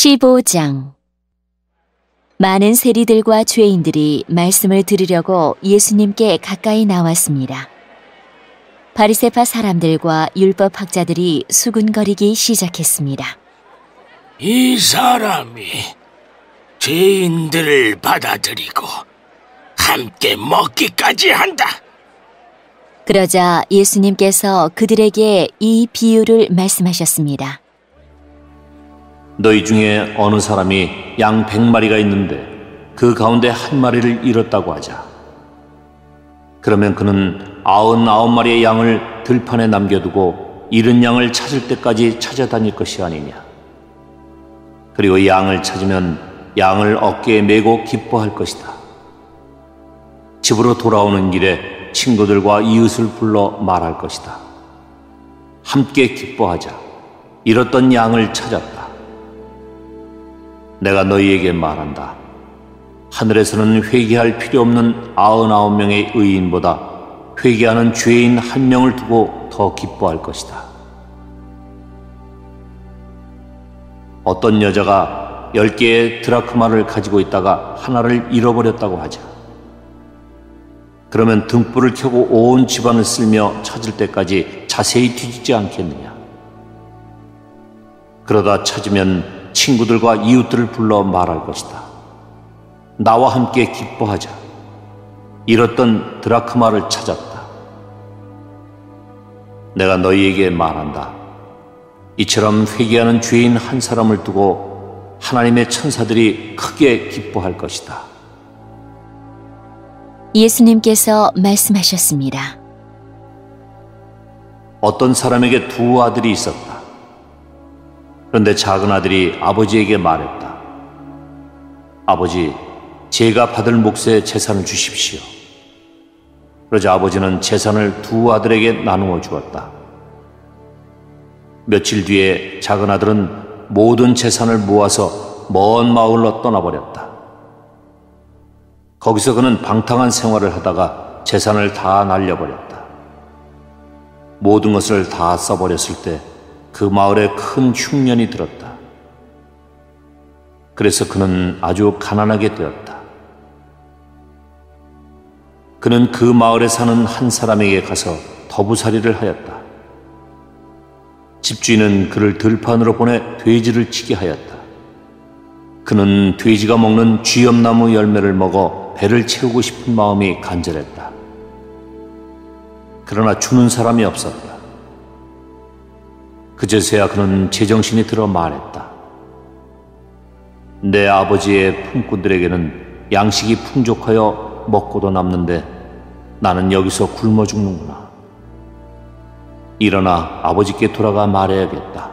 15장. 많은 세리들과 죄인들이 말씀을 들으려고 예수님께 가까이 나왔습니다. 바리새파 사람들과 율법학자들이 수군거리기 시작했습니다. 이 사람이 죄인들을 받아들이고 함께 먹기까지 한다. 그러자 예수님께서 그들에게 이 비유를 말씀하셨습니다. 너희 중에 어느 사람이 양 100마리가 있는데 그 가운데 한 마리를 잃었다고 하자. 그러면 그는 99마리의 양을 들판에 남겨두고 잃은 양을 찾을 때까지 찾아다닐 것이 아니냐. 그리고 양을 찾으면 양을 어깨에 메고 기뻐할 것이다. 집으로 돌아오는 길에 친구들과 이웃을 불러 말할 것이다. 함께 기뻐하자. 잃었던 양을 찾았다. 내가 너희에게 말한다. 하늘에서는 회개할 필요 없는 99명의 의인보다 회개하는 죄인 1명을 두고 더 기뻐할 것이다. 어떤 여자가 10개의 드라크마를 가지고 있다가 하나를 잃어버렸다고 하자. 그러면 등불을 켜고 온 집안을 쓸며 찾을 때까지 자세히 뒤지지 않겠느냐. 그러다 찾으면 친구들과 이웃들을 불러 말할 것이다. 나와 함께 기뻐하자. 잃었던 드라크마를 찾았다. 내가 너희에게 말한다. 이처럼 회개하는 죄인 한 사람을 두고 하나님의 천사들이 크게 기뻐할 것이다. 예수님께서 말씀하셨습니다. 어떤 사람에게 2 아들이 있었다. 그런데 작은 아들이 아버지에게 말했다. 아버지, 제가 받을 몫의 재산을 주십시오. 그러자 아버지는 재산을 2 아들에게 나누어 주었다. 며칠 뒤에 작은 아들은 모든 재산을 모아서 먼 마을로 떠나버렸다. 거기서 그는 방탕한 생활을 하다가 재산을 다 날려버렸다. 모든 것을 다 써버렸을 때 그 마을에 큰 흉년이 들었다. 그래서 그는 아주 가난하게 되었다. 그는 그 마을에 사는 한 사람에게 가서 더부살이를 하였다. 집주인은 그를 들판으로 보내 돼지를 치게 하였다. 그는 돼지가 먹는 쥐염나무 열매를 먹어 배를 채우고 싶은 마음이 간절했다. 그러나 주는 사람이 없었다. 그제서야 그는 제정신이 들어 말했다. 내 아버지의 품꾼들에게는 양식이 풍족하여 먹고도 남는데 나는 여기서 굶어 죽는구나. 일어나 아버지께 돌아가 말해야겠다.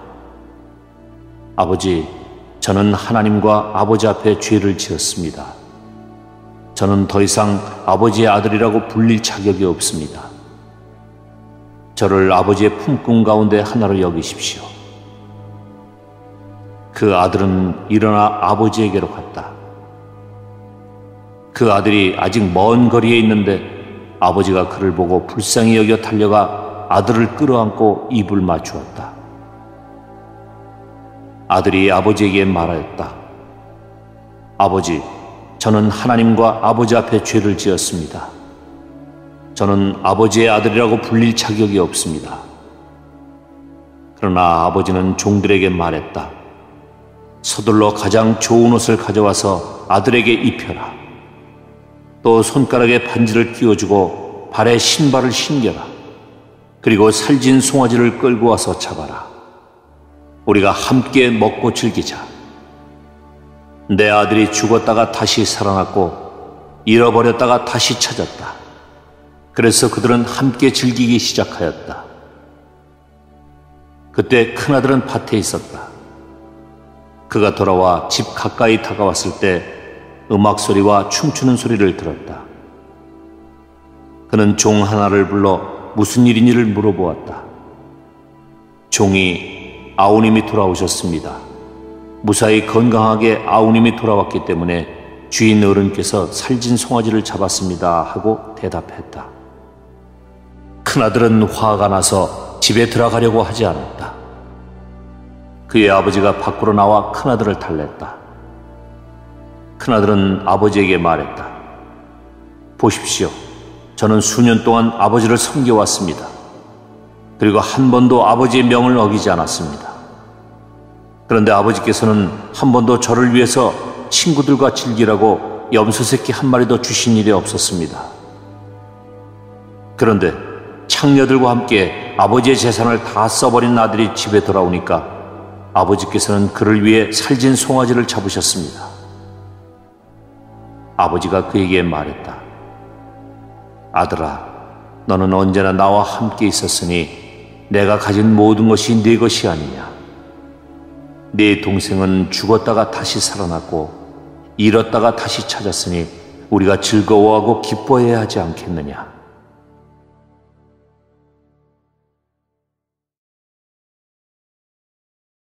아버지, 저는 하나님과 아버지 앞에 죄를 지었습니다. 저는 더 이상 아버지의 아들이라고 불릴 자격이 없습니다. 저를 아버지의 품꾼 가운데 하나로 여기십시오. 그 아들은 일어나 아버지에게로 갔다. 그 아들이 아직 먼 거리에 있는데 아버지가 그를 보고 불쌍히 여겨 달려가 아들을 끌어안고 입을 맞추었다. 아들이 아버지에게 말하였다. 아버지, 저는 하나님과 아버지 앞에 죄를 지었습니다. 저는 아버지의 아들이라고 불릴 자격이 없습니다. 그러나 아버지는 종들에게 말했다. 서둘러 가장 좋은 옷을 가져와서 아들에게 입혀라. 또 손가락에 반지를 끼워주고 발에 신발을 신겨라. 그리고 살진 송아지를 끌고 와서 잡아라. 우리가 함께 먹고 즐기자. 내 아들이 죽었다가 다시 살아났고 잃어버렸다가 다시 찾았다. 그래서 그들은 함께 즐기기 시작하였다. 그때 큰아들은 밭에 있었다. 그가 돌아와 집 가까이 다가왔을 때 음악 소리와 춤추는 소리를 들었다. 그는 종 하나를 불러 무슨 일인지를 물어보았다. 종이 아우님이 돌아오셨습니다. 무사히 건강하게 아우님이 돌아왔기 때문에 주인 어른께서 살진 송아지를 잡았습니다 하고 대답했다. 큰아들은 화가 나서 집에 들어가려고 하지 않았다. 그의 아버지가 밖으로 나와 큰아들을 달랬다. 큰아들은 아버지에게 말했다. 보십시오. 저는 수년 동안 아버지를 섬겨왔습니다. 그리고 한 번도 아버지의 명을 어기지 않았습니다. 그런데 아버지께서는 한 번도 저를 위해서 친구들과 즐기라고 염소 새끼 한 마리도 주신 일이 없었습니다. 그런데 창녀들과 함께 아버지의 재산을 다 써버린 아들이 집에 돌아오니까 아버지께서는 그를 위해 살진 송아지를 잡으셨습니다. 아버지가 그에게 말했다. 아들아, 너는 언제나 나와 함께 있었으니 내가 가진 모든 것이 네 것이 아니냐. 네 동생은 죽었다가 다시 살아났고 잃었다가 다시 찾았으니 우리가 즐거워하고 기뻐해야 하지 않겠느냐.